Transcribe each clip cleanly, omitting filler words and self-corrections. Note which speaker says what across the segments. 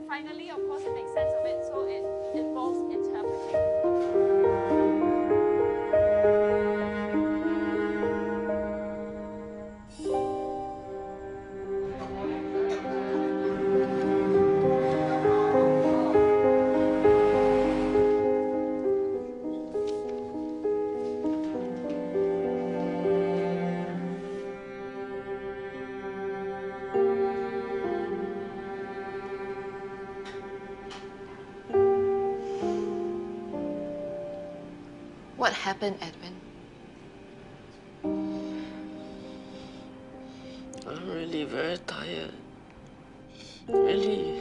Speaker 1: finally, of course, it makes sense of it. So it involves interpreting.
Speaker 2: What happened, Edwin?
Speaker 3: I'm really very tired. Really.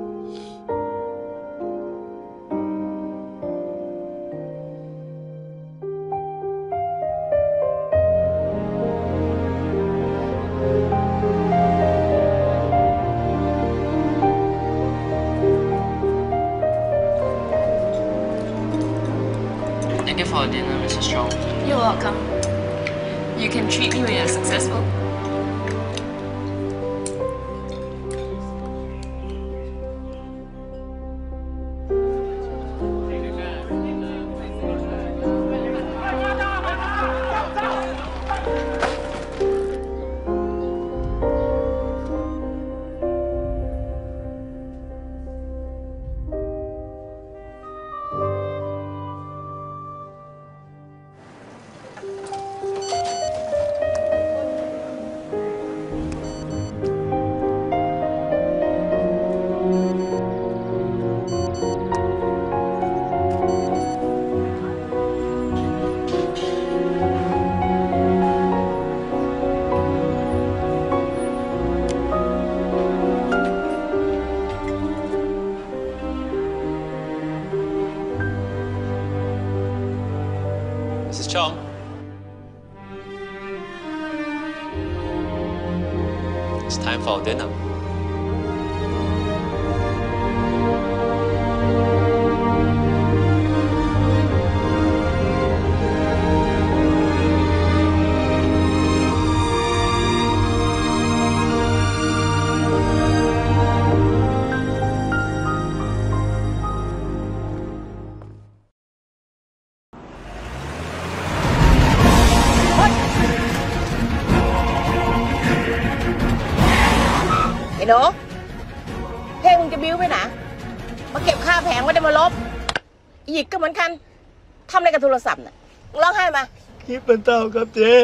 Speaker 4: Thank you for dinner, Mrs. Strong.
Speaker 2: You're welcome. You can treat me when you're successful.
Speaker 5: Mrs. Chong. It's time for dinner.
Speaker 6: หนูเพลงมึงจะบิ้วไปไหนมาเก็บค่าแผงไว้ได้มาลบหยิกก็เหมือนกันทำอะไรกับโทรศัพท์น่ะร้องไห้มา
Speaker 3: คลิปมันเต่าครับเจ๊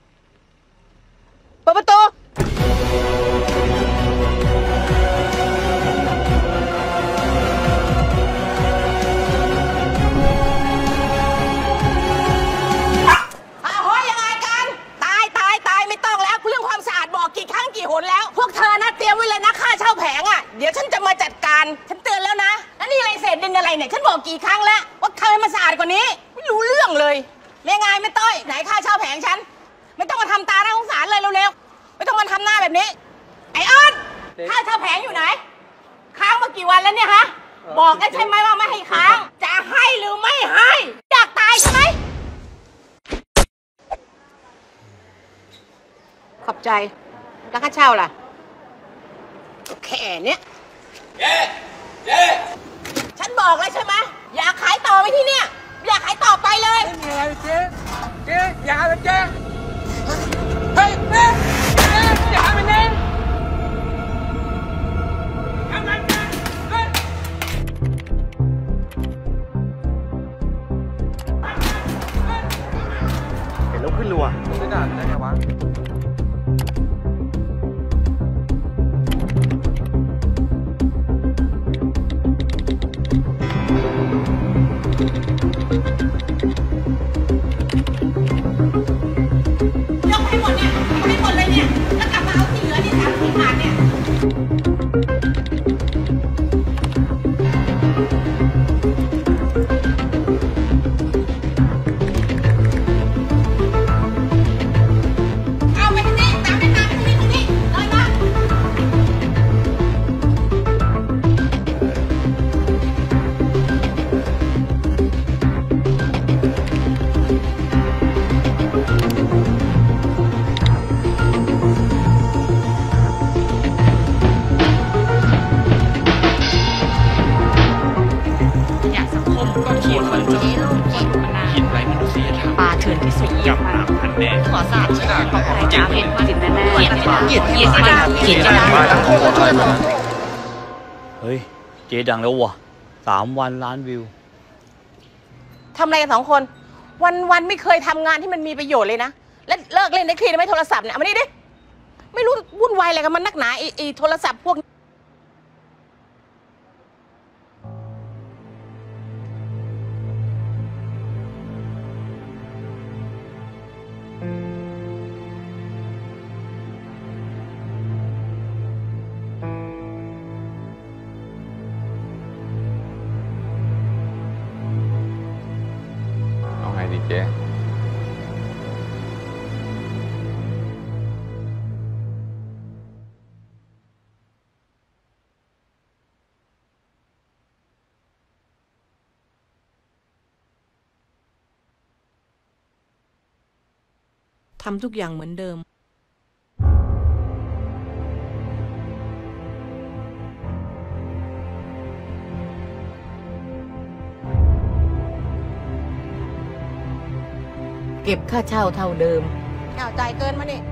Speaker 6: เปิดประตูยังไงกันตายไม่ต้องแล้วเรื่องความสะอาดบอกกี่ครั้งกี่หนแล้วพวกเธอนะเตรียมไว้เลยนะค่าเช่าแผงอ่ะเดี๋ยวฉันจะมาจัดการฉันเตือนแล้วนะแล้วนี่อะไรเศษดินอะไรเนี่ยฉันบอกกี่ครั้งแล้วว่าเธอมาสะอาดกว่านี้ไม่รู้เรื่องเลยแม่ไงไม่ต้อยไหนค่าเช่าแผงฉันไม่ต้องมาทำตาหน้าสงสารเลยเร็วๆไม่ต้องมาทำหน้าแบบนี้ไอ้ออดค่าเช่าแผงอยู่ไหนค้างมากี่วันแล้วเนี่ยฮะบอกได้ใช่ไหมว่าไม่ให้ค้างจะให้หรือไม่ให้อยากตายใช่ไหมขอบใจแล้วค่าเช่าล่ะแค่เนี้ยเจ๊ฉันบอกเลยใช่ไหมอยากขายต่อไปที่เนี่ยอยากขายต่อไปเลย
Speaker 7: ไม่มีอะไรเจ๊อย่าเลยเจ๊เฮ้ยเจ๊อย่ามันเองทำไมเจ๊เฮ้ย
Speaker 3: เห็นแล้วขึ้นรัวไม่ด่าได้ไงวะ
Speaker 6: ยกให้หมดเนี่ยให้หมดเลยเนี่ยแล้วกลับมาเอาที่เหลือนี่30 บาทเนี่ยเอา
Speaker 8: เฮ้ยเจ๊ดังแล้ววะ3 วันล้านวิว
Speaker 6: ทำอะไรกัน2 คนวันไม่เคยทำงานที่มันมีประโยชน์เลยนะและเลิกเล่นได้ทีได้ไหมโทรศัพท์เนี่ยเอามานี่ดิไม่รู้วุ่นวายอะไรกันมันนักหนาไอ้โทรศัพท์พวก
Speaker 7: เอาไงดีเจ๊
Speaker 6: ทำทุกอย่างเหมือนเดิมเก็บค่าเช่าเท่าเดิมเอาจ่ายเกินมานี่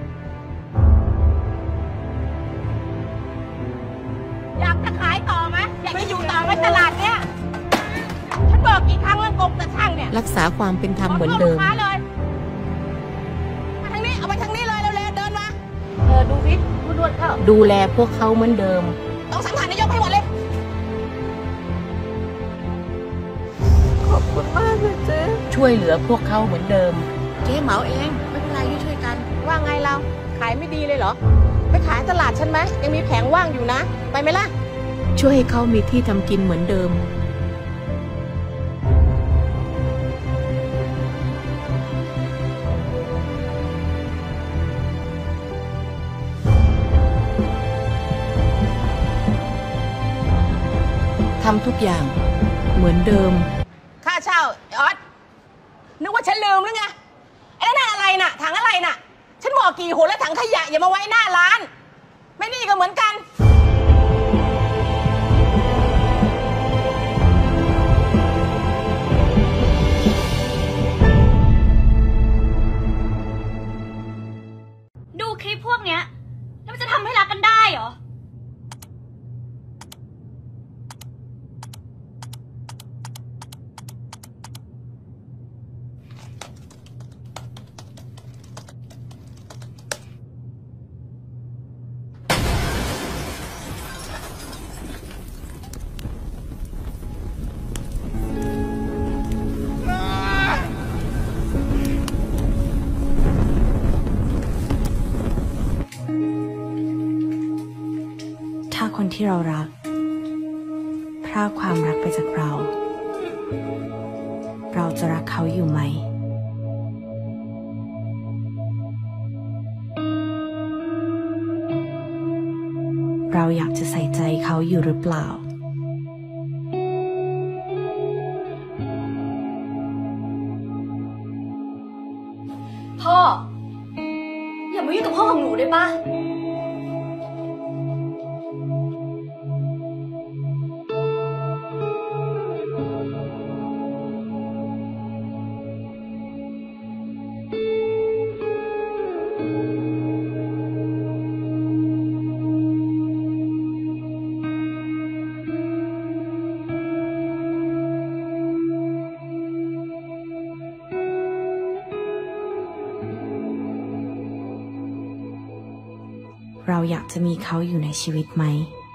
Speaker 6: อยากจะขายต่อไหมอยากจะอยู่ต่อไหมตลาดเนี้ยฉันบอกกี่ครั้งแล้วกรมกระช่างเนี่ยรักษาความเป็นธรรมเหมือนเดิมมาทางนี้เอาไปทางนี้เลยเร็วๆเดินมาดูวิทย์ผู้นวดเข้าดูแลพวกเขาเหมือนเดิมต้องสังหารนายกให้หมดเลยขอบคุณมากเลยเจ๊ช่วยเหลือพวกเขาเหมือนเดิมเจ๊เหมาเองไม่เป็นไรช่วยกันว่าไงเราขายไม่ดีเลยเหรอไปขายตลาดฉันไหมยังมีแผงว่างอยู่นะไปไหมล่ะช่วยให้เขามีที่ทำกินเหมือนเดิมทำทุกอย่างเหมือนเดิมค่าเช่าออสนึกว่าฉันลืมหรือไงไอ้นั่นอะไรน่ะถังอะไรน่ะฉันบอกกี่หนแล้วถังขยะอย่ามาไว้หน้าร้านไม่นี่ก็เหมือนกัน
Speaker 9: ดูคลิปพวกเนี้ยแล้วมันจะทำให้รักกันได้เหรอถ้าคนที่เรารักพรากความรักไปจากเราจะรักเขาอยู่ไหมเราอยากจะใส่ใจเขาอยู่หรือเปล่าพ่ออย่ามายุ่งกับพ่อของหนูได้ปะเราอยากจะมีเขาอยู่ในชีวิตไหม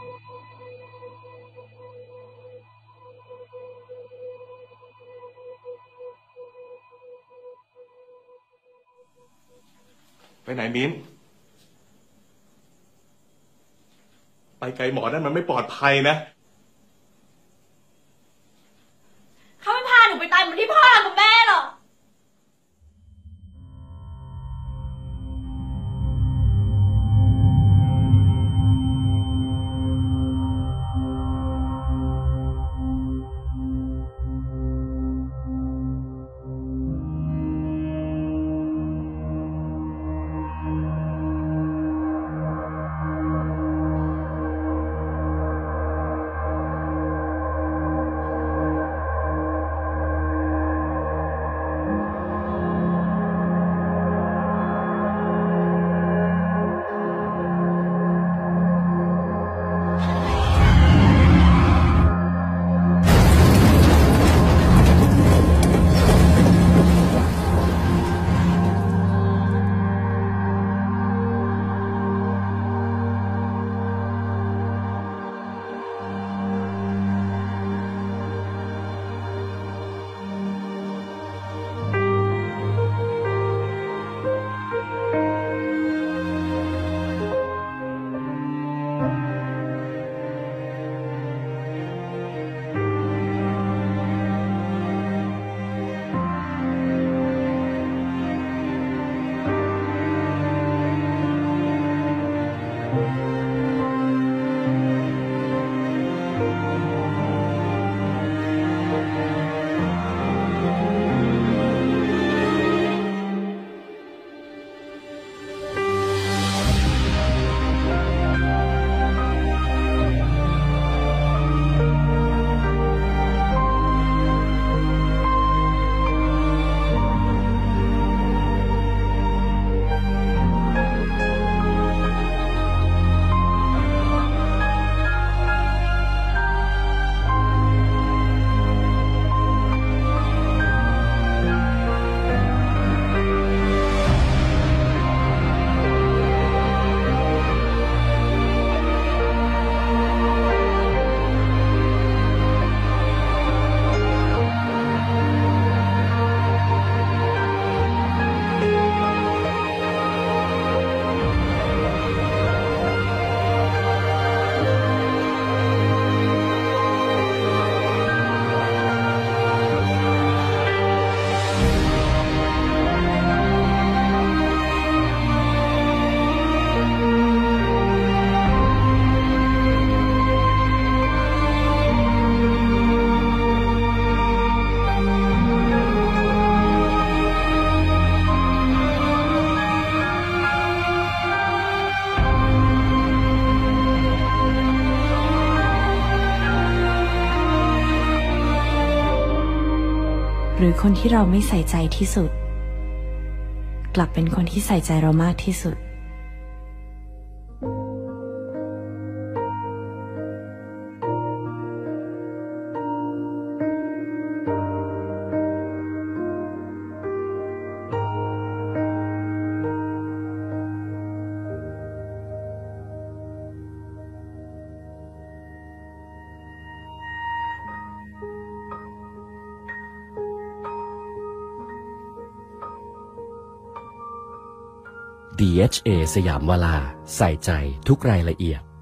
Speaker 10: ไปไหนมิ้นไปไกลหมอนั่นมันไม่ปลอดภัยนะ
Speaker 9: เขาไม่พาหนูไปตายเหมือนที่พ่อกับแม่หรอก
Speaker 11: หรือคนที่เราไม่ใส่ใจที่สุดกลับเป็นคนที่ใส่ใจเรามากที่สุด
Speaker 12: DHA สยามวาลาใส่ใจทุกรายละเอียด